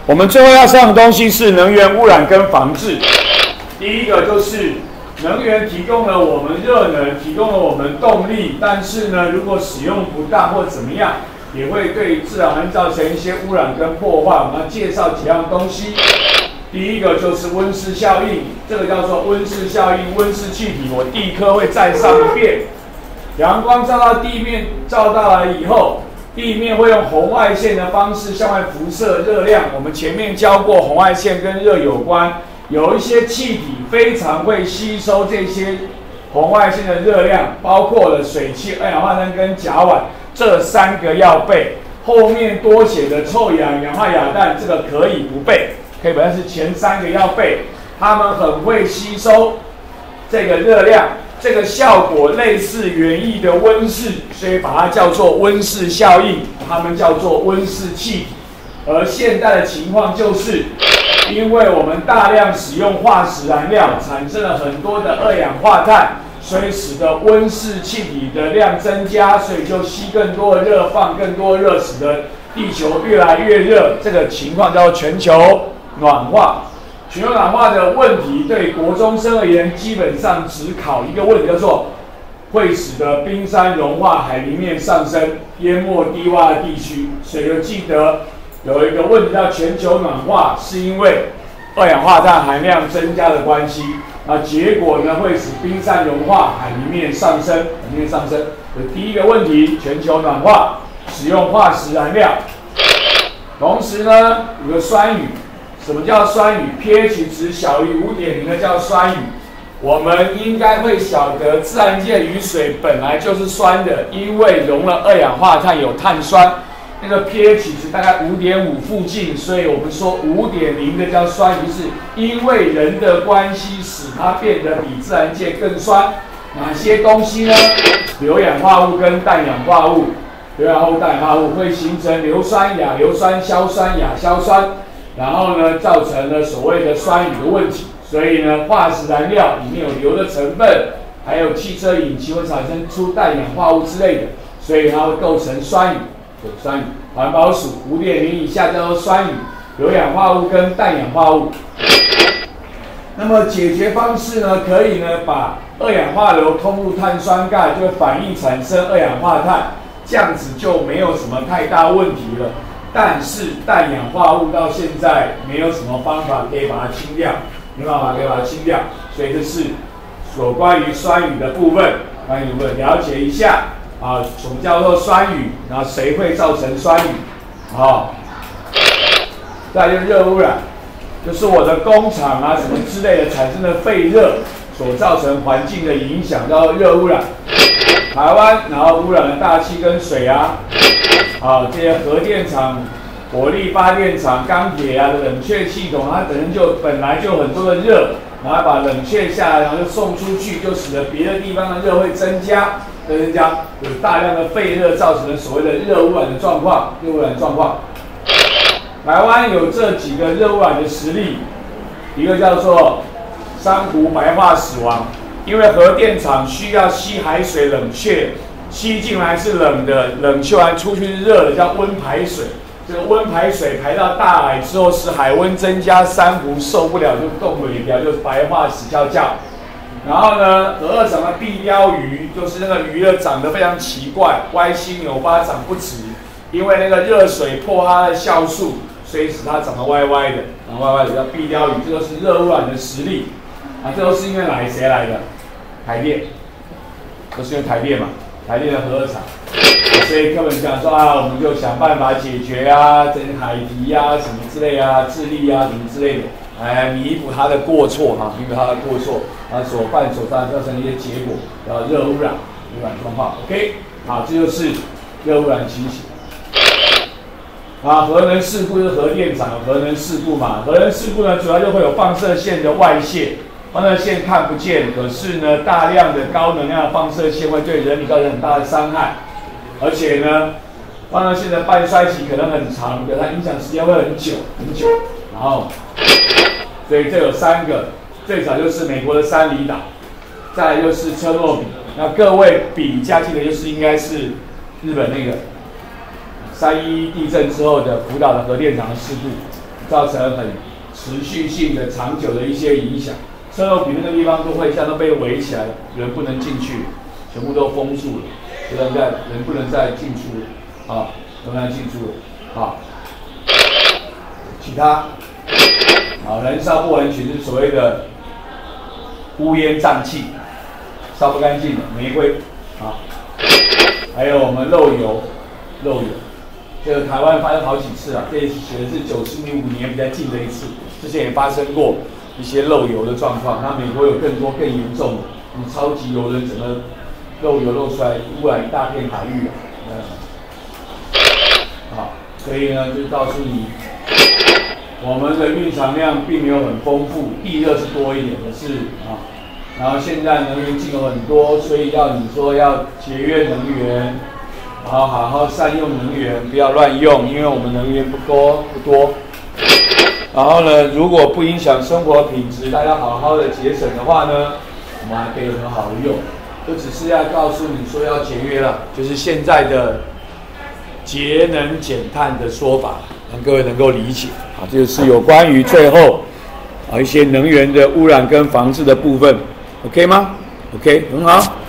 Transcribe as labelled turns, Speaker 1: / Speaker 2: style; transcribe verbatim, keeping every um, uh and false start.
Speaker 1: 我们最后要上的东西是能源污染跟防治。第一个就是能源提供了我们热能，提供了我们动力，但是呢，如果使用不当或怎么样，也会对自然环境造成一些污染跟破坏。我们要介绍几样东西。第一个就是温室效应，这个叫做温室效应，温室气体，我地科会再上一遍。阳光照到地面，照到来以后，地面会用红外线的方式向外辐射热量。我们前面教过红外线跟热有关，有一些气体非常会吸收这些红外线的热量，包括了水汽、二氧化碳跟甲烷，这三个要背。后面多写的臭氧、氧化亚氮，这个可以不背，可以本来是前三个要背。它们很会吸收这个热量。这个效果类似园艺的温室，所以把它叫做温室效应，它们叫做温室气体。而现在的情况就是，因为我们大量使用化石燃料，产生了很多的二氧化碳，所以使得温室气体的量增加，所以就吸更多的热，放更多热，使得地球越来越热。这个情况叫做全球暖化。全球暖化的问题对国中生而言，基本上只考一个问题，叫做会使得冰山融化、海平面上升、淹没低洼的地区。所以就记得有一个问题叫全球暖化，是因为二氧化碳含量增加的关系。那结果呢，会使冰山融化、海平面上升、海平面上升。所以第一个问题，全球暖化，使用化石燃料。同时呢，有个酸雨。什么叫酸雨 ？pH 值小于 五点零 的叫酸雨。我们应该会晓得，自然界雨水本来就是酸的，因为溶了二氧化碳有碳酸，那个 pH 值大概 五点五 附近，所以我们说 五点零 的叫酸雨，是因为人的关系使它变得比自然界更酸。哪些东西呢？硫氧化物跟氮氧化物，硫氧化物、氮氧化物会形成硫酸、亚硫酸、硝酸、亚硝酸。然后呢，造成了所谓的酸雨的问题。所以呢，化石燃料里面有硫的成分，还有汽车引擎会产生出氮氧化物之类的，所以它会构成酸雨。有酸雨，环保署五点零以下叫做酸雨，硫氧化物跟氮氧化物。那么解决方式呢，可以呢把二氧化硫通入碳酸钙，就会反应产生二氧化碳，这样子就没有什么太大问题了。但是氮氧化物到现在没有什么方法可以把它清掉，没办法可以把它清掉，所以这是所关于酸雨的部分，关于部分了解一下啊，什么叫做酸雨，然后谁会造成酸雨，啊，再就是热污染，就是我的工厂啊什么之类的产生的废热所造成环境的影响，叫做热污染。台湾然后污染了大气跟水啊。啊，这些核电厂、火力发电厂、钢铁啊的冷却系统，它本身就本来就有很多的热，然后把冷却下来，然后就送出去，就使得别的地方的热会增加，增加有大量的废热，造成了所谓的热污染的状况，热污染状况。台湾有这几个热污染的实例，一个叫做珊瑚白化死亡，因为核电厂需要吸海水冷却。吸进来是冷的，冷却完出去是热的，叫温排水。这个温排水排到大海之后，使海温增加，珊瑚受不了就冻尾掉，就白化死翘翘。然后呢，核二厂的壁鲷鱼，就是那个鱼呢长得非常奇怪，歪七扭八，长不直，因为那个热水破它的酵素，所以使它长得歪歪的，长得歪歪的叫壁鲷鱼，这个是热污染的实例。啊，这都是因为哪谁来的？台电，都是因为台电嘛。台电的核二厂，所以课本讲说啊，我们就想办法解决啊，这海堤啊什么之类啊，智利啊什么之类的，来弥补它的过错哈，弥补它的过错，啊所犯所造造成一些结果，叫热污染、污染状况。OK， 好，这就是热污染情形。啊，核能事故是核电厂有核能事故嘛？核能事故呢，主要就会有放射线的外泄。放射线看不见，可是呢，大量的高能量的放射线会对人体造成很大的伤害，而且呢，放射线的半衰期可能很长的，它影响时间会很久很久。然后，所以这有三个，最早就是美国的三里岛，再来就是车诺比。那各位比较记得就是应该是日本那个三一一地震之后的福岛的核电厂的事故。 造成很持续性的、长久的一些影响。生肉品那个地方都会像都被围起来，人不能进去，全部都封住了，不能再人不能再进出了，啊，不能再进出了，啊。其他，啊，燃烧不完全是所谓的乌烟瘴气，烧不干净的煤灰，啊，还有我们漏油，漏油。这个台湾发生好几次啊，这一次写的是九十五年比较近的一次，之前也发生过一些漏油的状况。那美国有更多更严重的，你超级油人整个漏油漏出来，污染一大片海域啊。嗯，好，所以呢，就告诉你，我们的蕴藏量并没有很丰富，地热是多一点的是啊。然后现在能源进口很多，所以要你说要节约能源。好好好善用能源，不要乱用，因为我们能源不多不多。然后呢，如果不影响生活品质，大家好好的节省的话呢，我们还可以很好的用。就只是要告诉你说要节约了，就是现在的节能减碳的说法，让各位能够理解。啊，这就是有关于最后啊一些能源的污染跟防治的部分 ，OK 吗 ？OK， 很好。